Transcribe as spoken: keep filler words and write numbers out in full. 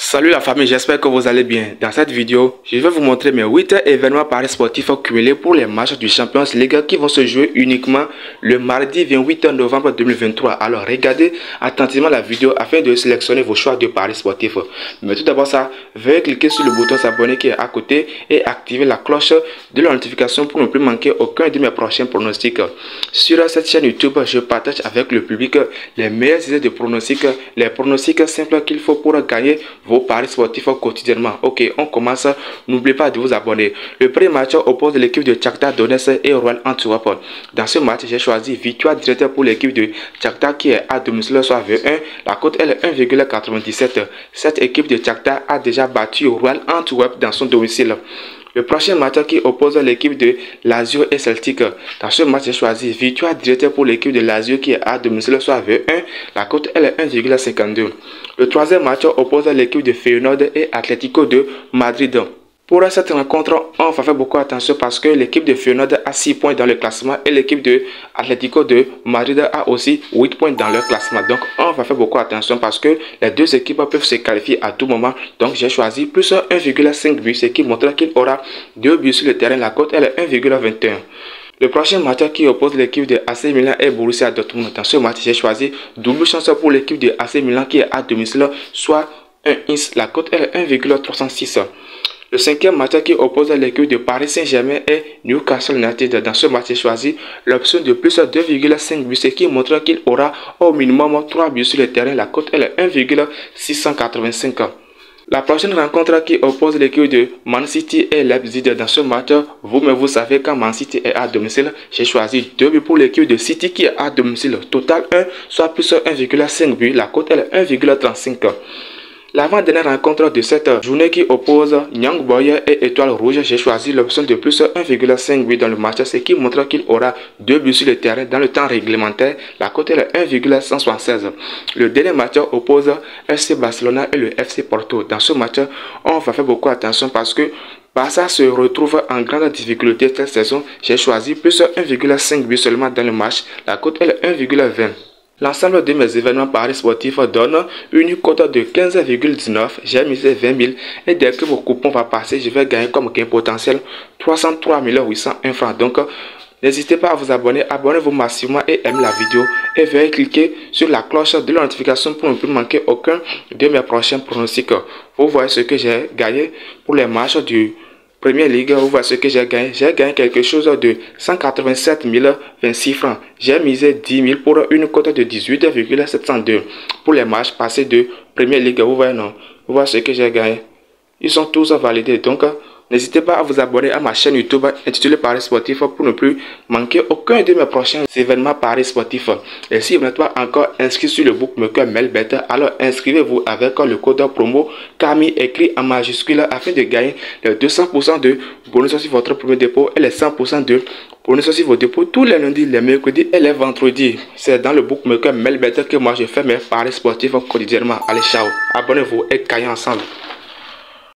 Salut la famille, j'espère que vous allez bien. Dans cette vidéo, je vais vous montrer mes huit événements paris sportifs cumulés pour les matchs du Champions League qui vont se jouer uniquement le mardi vingt-huit novembre deux mille vingt-trois. Alors regardez attentivement la vidéo afin de sélectionner vos choix de paris sportifs. Mais tout d'abord ça, veuillez cliquer sur le bouton s'abonner qui est à côté et activer la cloche de la notification pour ne plus manquer aucun de mes prochains pronostics. Sur cette chaîne YouTube, je partage avec le public les meilleures idées de pronostics, les pronostics simples qu'il faut pour gagner vos paris sportifs quotidiennement. Ok, on commence. N'oubliez pas de vous abonner. Le premier match oppose l'équipe de Shakhtar Donetsk et Royal Antwerp. Dans ce match, j'ai choisi victoire directe pour l'équipe de Shakhtar qui est à domicile, soit V un. La cote elle est un virgule quatre-vingt-dix-sept. Cette équipe de Shakhtar a déjà battu Royal Antwerp dans son domicile. Le prochain match qui oppose l'équipe de Lazio et Celtic. Dans ce match, j'ai choisi victoire directe pour l'équipe de Lazio qui est à domicile, soit V un. La cote elle est un virgule cinquante-deux. Le troisième match oppose l'équipe de Feyenoord et Atlético de Madrid. Pour cette rencontre, on va faire beaucoup attention parce que l'équipe de Feyenoord a six points dans le classement et l'équipe de Atlético de Madrid a aussi huit points dans leur classement. Donc, on va faire beaucoup attention parce que les deux équipes peuvent se qualifier à tout moment. Donc, j'ai choisi plus un virgule cinq buts, ce qui montre qu'il aura deux buts sur le terrain. La cote elle est un virgule vingt et un. Le prochain match qui oppose l'équipe de A C Milan et Borussia Dortmund. Dans ce match, j'ai choisi double chance pour l'équipe de A C Milan qui est à domicile, soit un ins. La cote elle est un virgule trois cent six. Le cinquième match qui oppose l'équipe de Paris Saint-Germain et Newcastle United. Dans ce match, j'ai choisi l'option de plus deux virgule cinq buts, ce qui montre qu'il aura au minimum trois buts sur le terrain. La cote elle est un virgule six cent quatre-vingt-cinq. La prochaine rencontre qui oppose l'équipe de Man City et Leipzig. Dans ce match, vous mais vous savez quand Man City est à domicile, j'ai choisi deux buts pour l'équipe de City qui est à domicile. Total un, soit plus un virgule cinq buts. La cote elle est un virgule trente-cinq. L'avant-dernière rencontre de cette journée qui oppose Young Boys et Étoile Rouge, j'ai choisi l'option de plus un virgule cinq buts dans le match, ce qui montre qu'il aura deux buts sur le terrain dans le temps réglementaire. La cote est un virgule cent soixante-seize. Le dernier match oppose F C Barcelona et le F C Porto. Dans ce match, on va faire beaucoup attention parce que Barça se retrouve en grande difficulté cette saison. J'ai choisi plus un virgule cinq buts seulement dans le match. La cote est un virgule vingt. L'ensemble de mes événements paris sportifs donne une cote de quinze virgule dix-neuf. J'ai misé vingt mille et dès que mon coupon va passer, je vais gagner comme gain potentiel trois cent trois mille huit cent un francs. Donc, n'hésitez pas à vous abonner, abonnez-vous massivement et aimez la vidéo. Et veuillez cliquer sur la cloche de la notification pour ne plus manquer aucun de mes prochains pronostics. Vous voyez ce que j'ai gagné pour les matchs du Premier Ligue. Vous voyez ce que j'ai gagné. J'ai gagné quelque chose de cent quatre-vingt-sept mille vingt-six francs. J'ai misé dix mille pour une cote de dix-huit virgule sept cent deux. Pour les matchs passés de Premier Ligue, vous voyez non. Vous voyez ce que j'ai gagné. Ils sont tous validés. Donc, n'hésitez pas à vous abonner à ma chaîne YouTube intitulée Paris Sportif pour ne plus manquer aucun de mes prochains événements Paris Sportifs. Et si vous n'êtes pas encore inscrit sur le bookmaker Melbet, alors inscrivez-vous avec le code promo Camille écrit en majuscule afin de gagner les deux cents pour cent de bonus sur votre premier dépôt et les cent pour cent de bonus sur vos dépôts tous les lundis, les mercredis et les vendredis. C'est dans le bookmaker Melbet que moi je fais mes Paris Sportifs quotidiennement. Allez, ciao, abonnez-vous et gagnez ensemble.